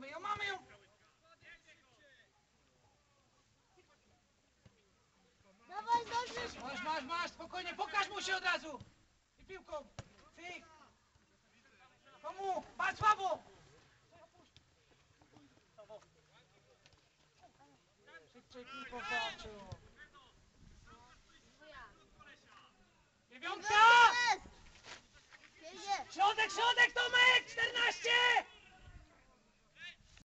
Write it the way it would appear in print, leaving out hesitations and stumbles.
Mamy ją, mamy ją! Dawaj, dobrze! Masz, spokojnie, pokaż mu się od razu! I piłką! Cyk! Komu? Patrz, słabo! Szybciej piłką walczył!